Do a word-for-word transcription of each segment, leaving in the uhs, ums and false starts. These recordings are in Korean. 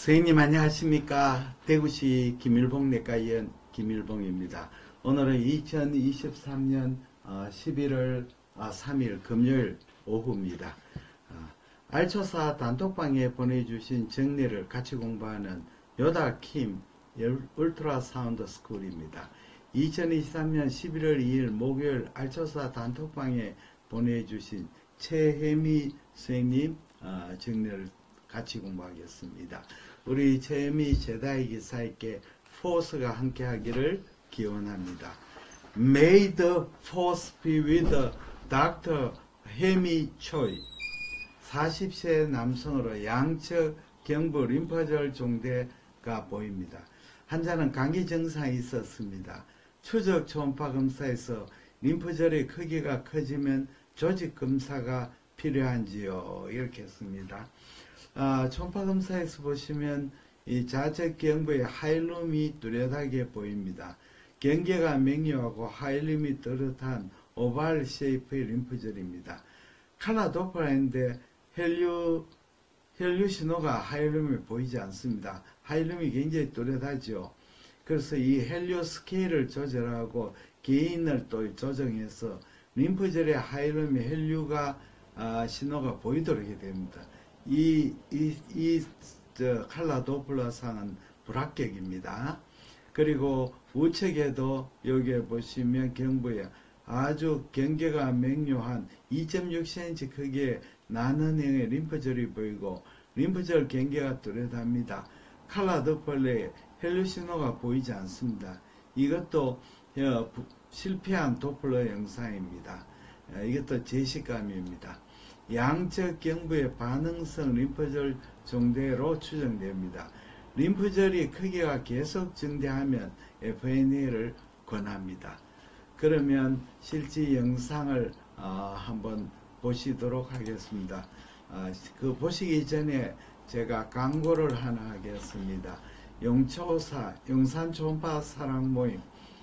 선생님 안녕하십니까. 대구시 김일봉 내과의원 김일봉입니다. 오늘은 이천이십삼 년 십일월 삼 일 금요일 오후입니다. 알초사 단톡방에 보내주신 정리를 같이 공부하는 요다킴 울트라사운드 스쿨입니다. 이천이십삼 년 십일월 이 일 목요일 알초사 단톡방에 보내주신 최혜미 선생님 정리를 같이 공부하겠습니다. 우리 최혜미 제다이 기사에게 포스가 함께 하기를 기원합니다. May the force be with doctor 혜미 초이. 사십 세 남성으로 양측 경부 림프절 종대가 보입니다. 환자는 감기 증상이 있었습니다. 추적 초음파 검사에서 림프절의 크기가 커지면 조직 검사가 필요한지요? 이렇게 했습니다. 아, 초음파 검사에서 보시면 이 좌측 경부에 하일룸이 뚜렷하게 보입니다. 경계가 명료하고 하일룸이 뚜렷한 오발 쉐이프의 림프절입니다. 칼라 도플라인데 헬류, 헬류 신호가 하일룸에 보이지 않습니다. 하일룸이 굉장히 뚜렷하죠. 그래서 이 헬류 스케일을 조절하고 게인을 또 조정해서 림프절의 하일룸의 헬류가 아, 신호가 보이도록 하게 됩니다. 이, 이, 이, 저, 칼라 도플러상은 불합격입니다. 그리고 우측에도 여기에 보시면 경부에 아주 경계가 명료한 이 점 육 센티미터 크기의 나는형의 림프절이 보이고 림프절 경계가 뚜렷합니다. 칼라 도플러에 헬류 신호가 보이지 않습니다. 이것도 어, 실패한 도플러 영상입니다. 어, 이것도 제시감입니다. 양측 경부의 반응성 림프절 종대로 추정됩니다. 림프절이 크기가 계속 증대하면 에프엔에이를 권합니다. 그러면 실제 영상을 어, 한번 보시도록 하겠습니다. 어, 그 보시기 전에 제가 광고를 하나 하겠습니다. 용초사 용산 초음파 사랑 모임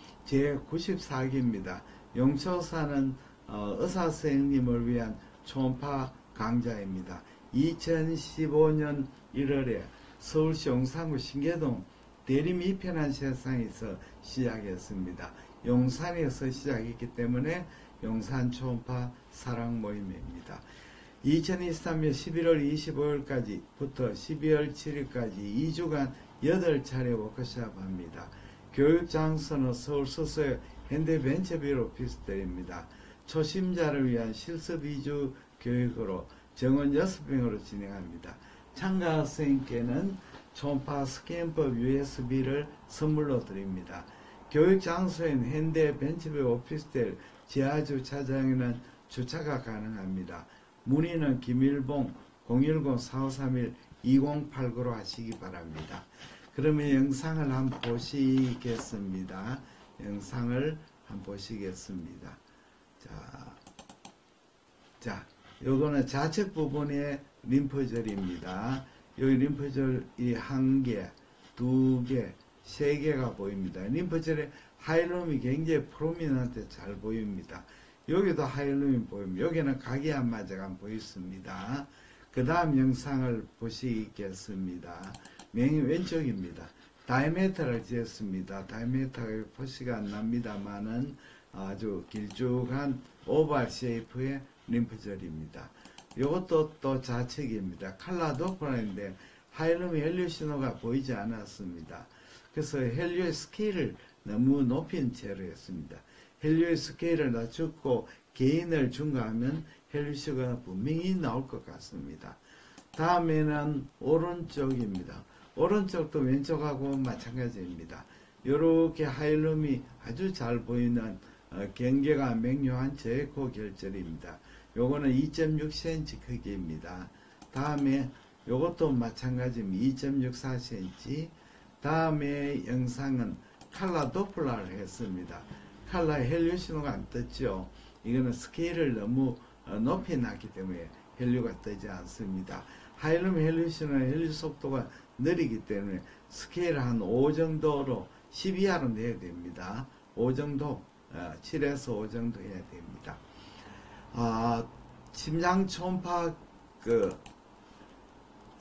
제구십사 기입니다. 용초사는 어, 의사 선생님을 위한 초음파 강좌입니다. 이천십오 년 일월에 서울시 용산구 신계동 대림 이편한 세상에서 시작했습니다. 용산에서 시작했기 때문에 용산 초음파 사랑 모임입니다. 이천이십삼 년 십일월 이십오일까지부터 십이월 칠일까지 이 주간 여덟 차례 워크숍 합니다. 교육 장소는 서울 서초의 현대벤처비로 오피스텔입니다. 초심자를 위한 실습 위주 교육으로 정원 여섯 병으로 진행합니다. 참가 학생께는 초음파 스캔법 유에스비를 선물로 드립니다. 교육 장소인 현대벤처비 오피스텔 지하주차장에는 주차가 가능합니다. 문의는 김일봉 공일공 사오삼일 이공팔구로 하시기 바랍니다. 그러면 영상을 한번 보시겠습니다. 영상을 한번 보시겠습니다. 자, 자, 요거는 좌측 부분의 림프절입니다. 여기 림프절이 한 개, 두 개, 세 개가 보입니다. 림프절의 하일룸이 굉장히 프로미넌한테 잘 보입니다. 여기도 하일룸이 보입니다. 여기는 각이 안 맞아가 보였습니다. 그 다음 영상을 보시겠습니다. 맨 왼쪽입니다. 다이메터를 지었습니다. 다이메터가 표시가 안 납니다만은 아주 길쭉한 오발 쉐이프의 림프절입니다. 이것도 또 좌측입니다. 칼라 도플러인데 하일룸의 헬류 신호가 보이지 않았습니다. 그래서 헬류의 스케일을 너무 높인 채로 했습니다. 헬류의 스케일을 낮추고 게인을 중과하면 헬류 신호가 분명히 나올 것 같습니다. 다음에는 오른쪽입니다. 오른쪽도 왼쪽하고 마찬가지입니다. 이렇게 하일룸이 아주 잘 보이는 어, 경계가 명료한 제코 결절입니다. 요거는 이 점 육 센티미터 크기입니다. 다음에 요것도 마찬가지입니다. 이 점 육사 센티미터. 다음에 영상은 칼라 도플러를 했습니다. 칼라 헬류 신호가 안 떴죠. 이거는 스케일을 너무 어, 높이 놨기 때문에 헬류가 뜨지 않습니다. 하일룸 헬류 신호는 헬류 속도가 느리기 때문에 스케일 한 오 정도로 십 이하로 내야 됩니다. 오 정도, 어, 칠에서 오 정도 해야 됩니다. 아, 심장 초음파 그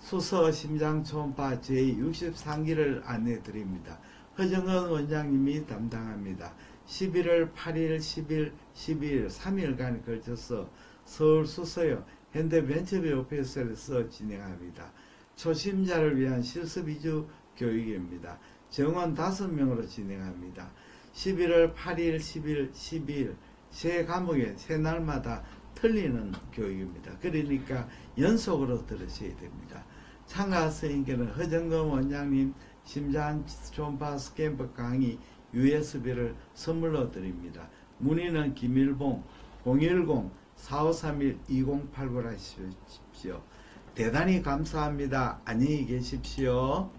수서 심장 초음파 제육십삼 기를 안내 드립니다. 허정은 원장님이 담당합니다. 십일월 팔일, 십일, 십이일 삼 일간 걸쳐서 서울 수서역 현대벤처비 오피스에서 진행합니다. 초심자를 위한 실습 위주 교육입니다. 정원 다섯 명으로 진행합니다. 십일월 팔일, 십일, 십이일 세 과목에 세 날마다 틀리는 교육입니다. 그러니까 연속으로 들으셔야 됩니다. 참가 선생님께는 허정금 원장님 심장 초음파 스캔버 강의 유에스비를 선물로 드립니다. 문의는 김일봉 공일공 사오삼일 이공팔구로 하십시오. 대단히 감사합니다. 안녕히 계십시오.